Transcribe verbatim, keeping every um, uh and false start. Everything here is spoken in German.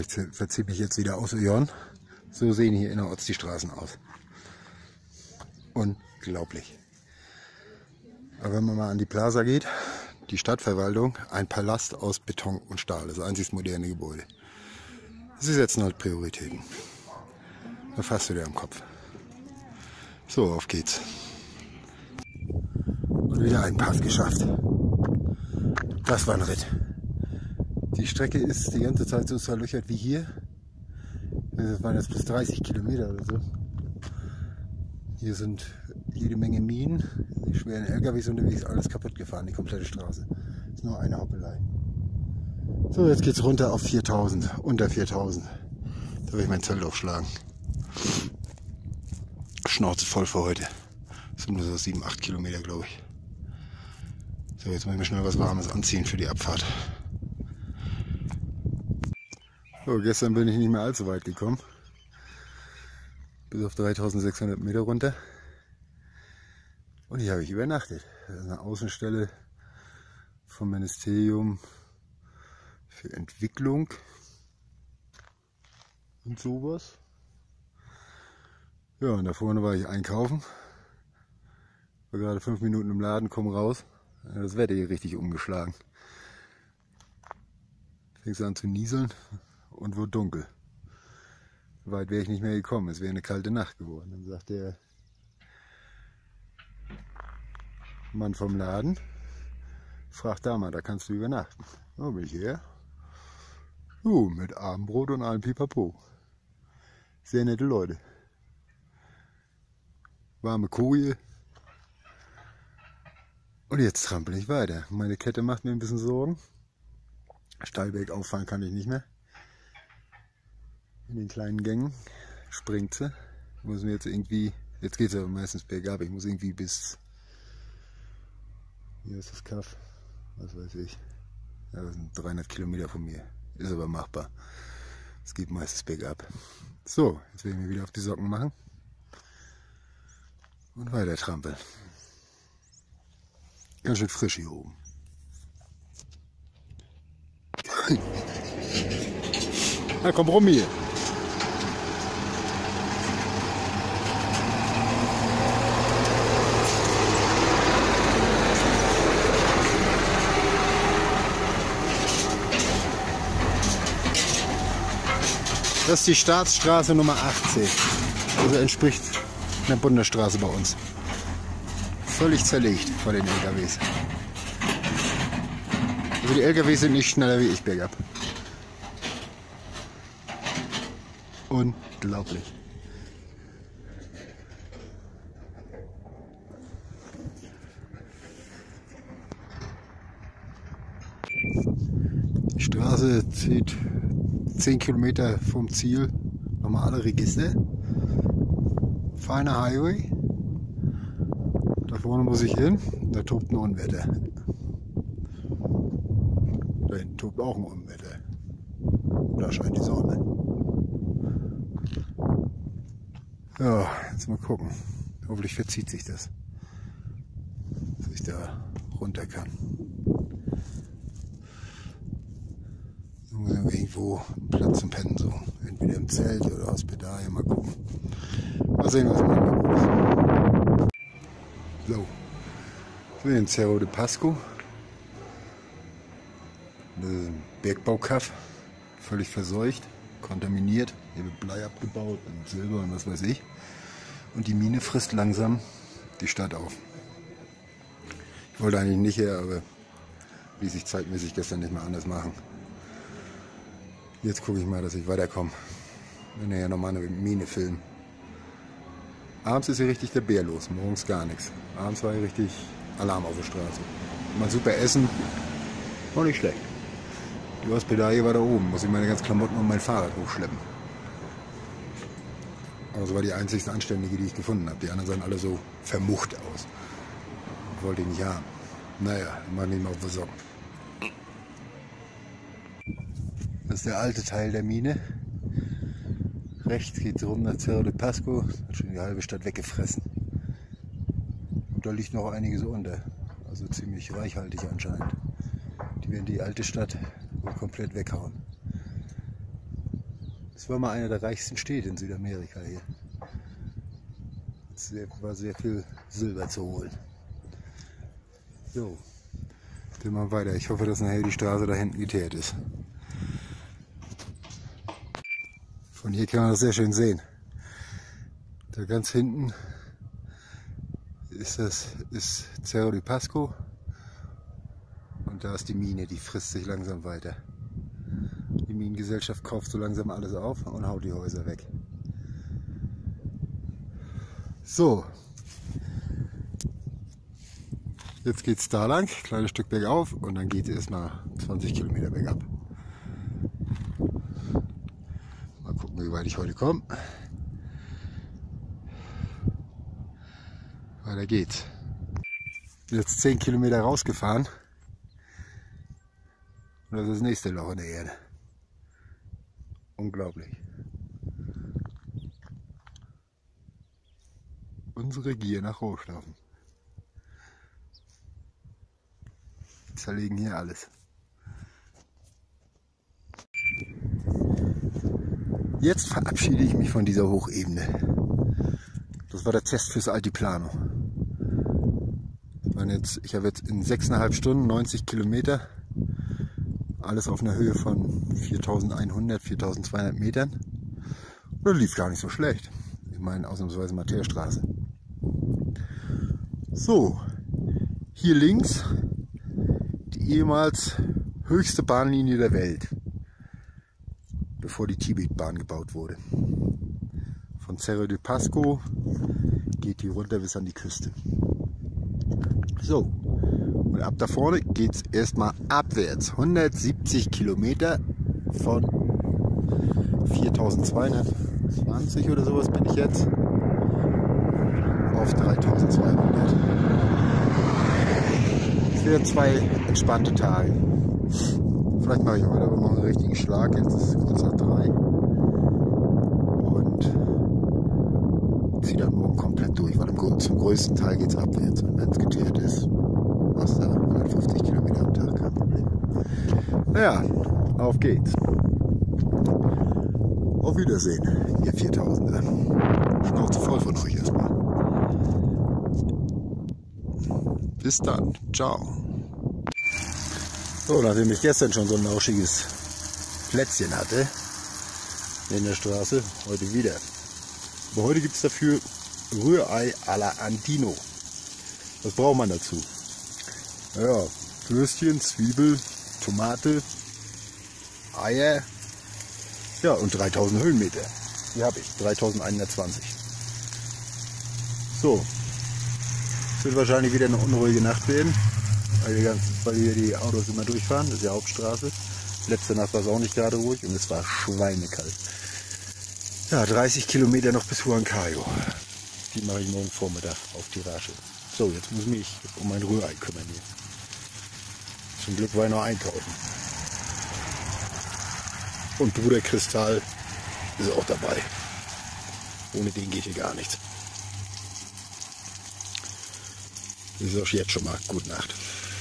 ich verziehe mich jetzt wieder aus Öon. So sehen hier innerorts die Straßen aus. Unglaublich. Aber wenn man mal an die Plaza geht, die Stadtverwaltung, ein Palast aus Beton und Stahl, das einzig moderne Gebäude. Sie setzen halt Prioritäten. Da fasst du dir am Kopf. So, auf geht's. Und wieder einen Pass geschafft. Das war ein Ritt. Die Strecke ist die ganze Zeit so zerlöchert wie hier. Das waren jetzt bis dreißig Kilometer oder so. Hier sind jede Menge Minen, die schweren L K Ws unterwegs, alles kaputt gefahren, die komplette Straße. Das ist nur eine Hoppelei. So, jetzt geht's runter auf viertausend, unter viertausend. Da will ich mein Zelt aufschlagen. Schnauze voll für heute. Das sind nur so sieben, acht Kilometer, glaube ich. So, jetzt muss ich mir schnell was Warmes anziehen für die Abfahrt. So, gestern bin ich nicht mehr allzu weit gekommen. Bis auf dreitausendsechshundert Meter runter. Und hier habe ich übernachtet. Das ist eine Außenstelle vom Ministerium für Entwicklung und sowas. Ja, und da vorne war ich einkaufen. War gerade fünf Minuten im Laden, komm raus. Das Wetter hier richtig umgeschlagen. Fängst an zu nieseln und wurde dunkel. So weit wäre ich nicht mehr gekommen, es wäre eine kalte Nacht geworden. Dann sagt der Mann vom Laden, frag da mal, da kannst du übernachten. So bin ich her. Jo, mit Abendbrot und allem Pipapo. Sehr nette Leute. Warme Koje. Und jetzt trampel ich weiter. Meine Kette macht mir ein bisschen Sorgen. Steilberg auffahren kann ich nicht mehr. In den kleinen Gängen springt sie. Ich muss mir jetzt irgendwie, jetzt geht es aber meistens bergab, ich muss irgendwie bis, hier ist das Kaff, was weiß ich, ja, das sind dreihundert Kilometer von mir, ist aber machbar. Es geht meistens bergab. So, jetzt will ich mir wieder auf die Socken machen und weiter trampeln. Ganz schön frisch hier oben. Na komm rum hier. Das ist die Staatsstraße Nummer achtzehn. Also entspricht einer Bundesstraße bei uns. Völlig zerlegt von den L K Ws. Also die L K Ws sind nicht schneller wie ich bergab. Unglaublich. Die Straße zieht zehn Kilometer vom Ziel. Normale Register. Feiner Highway. Da vorne muss ich hin. Da tobt ein Unwetter. Da hinten tobt auch ein Unwetter. Da scheint die Sonne. Ja, jetzt mal gucken. Hoffentlich verzieht sich das, dass ich da runter kann. Irgendwo einen Platz zum Pennen suchen. Entweder im Zelt oder Hospitalie. Mal gucken. Mal sehen, was man da ist. So. Wir sind in Cerro de Pasco. Das ist ein Bergbaukaff. Völlig verseucht. Kontaminiert. Hier wird Blei abgebaut und Silber und was weiß ich. Und die Mine frisst langsam die Stadt auf. Ich wollte eigentlich nicht her, aber ließ sich zeitmäßig gestern nicht mehr anders machen. Jetzt gucke ich mal, dass ich weiterkomme. Wenn wir ja nochmal eine Mine filmen. Abends ist hier richtig der Bär los, morgens gar nichts. Abends war hier richtig Alarm auf der Straße. Mal super essen, war nicht schlecht. Die Hospitalie war da oben, muss ich meine ganzen Klamotten und mein Fahrrad hochschleppen. Aber das war die einzigste Anständige, die ich gefunden habe. Die anderen sahen alle so vermucht aus. Wollte ich nicht haben. Naja, mach nicht mal auf die Socken. Das ist der alte Teil der Mine. Rechts geht es rum nach Cerro de Pasco. Hat schon die halbe Stadt weggefressen. Und da liegt noch einiges unter. Also ziemlich reichhaltig anscheinend. Die werden die alte Stadt wohl komplett weghauen. Das war mal einer der reichsten Städte in Südamerika hier. Es war sehr viel Silber zu holen. So, gehen wir weiter. Ich hoffe, dass nachher die Straße da hinten geteert ist. Von hier kann man das sehr schön sehen. Da ganz hinten ist das ist Cerro de Pasco und da ist die Mine, die frisst sich langsam weiter. Die Minengesellschaft kauft so langsam alles auf und haut die Häuser weg. So, jetzt geht es da lang, kleines Stück bergauf und dann geht es erstmal zwanzig Kilometer bergab. Mal gucken, wie weit ich heute komme. Weiter geht's. Jetzt zehn Kilometer rausgefahren und das ist das nächste Loch in der Erde. Unglaublich. Unsere Gier nach Rohstoffen. Die zerlegen hier alles. Jetzt verabschiede ich mich von dieser Hochebene. Das war der Test fürs Altiplano. Jetzt, ich habe jetzt in sechseinhalb Stunden neunzig Kilometer, alles auf einer Höhe von viertausendeinhundert, viertausendzweihundert Metern. Und das lief gar nicht so schlecht. Ich meine, ausnahmsweise mal Teerstraße. So, hier links die ehemals höchste Bahnlinie der Welt, bevor die Tibetbahn gebaut wurde. Von Cerro de Pasco geht die runter bis an die Küste. So, und ab da vorne geht es erstmal abwärts. hundertsiebzig Kilometer von viertausendzweihundertzwanzig oder sowas bin ich jetzt auf dreitausendzweihundert. Es werden zwei entspannte Tage. Vielleicht mache ich heute aber noch einen richtigen Schlag. Jetzt ist es kurz nach drei. Und ziehe dann morgen komplett durch, weil zum größten Teil geht es abwärts. Und wenn es geteert ist, machst du hundertfünfzig Kilometer am Tag, kein Problem. Naja, auf geht's. Auf Wiedersehen, ihr Viertausender. Schnauze voll von euch erstmal. Bis dann. Ciao. So, nachdem ich gestern schon so ein lauschiges Plätzchen hatte in der Straße, heute wieder. Aber heute gibt es dafür Rührei à la Andino. Was braucht man dazu? Ja, Würstchen, Zwiebel, Tomate, Eier, ja und dreitausend Höhenmeter. Hier habe ich dreitausendeinhundertzwanzig. So, es wird wahrscheinlich wieder eine unruhige Nacht werden, weil hier, ganz, weil hier die Autos immer durchfahren. Das ist die Hauptstraße. Letzte Nacht war es auch nicht gerade ruhig und es war schweinekalt. Ja, dreißig Kilometer noch bis Huancayo. Die mache ich morgen Vormittag auf Tirage. So, jetzt muss ich mich um mein Rührei kümmern hier. Zum Glück war ich noch einkaufen. Und Bruder Kristall ist auch dabei. Ohne den geht hier gar nichts. Ich sage jetzt schon mal gute Nacht.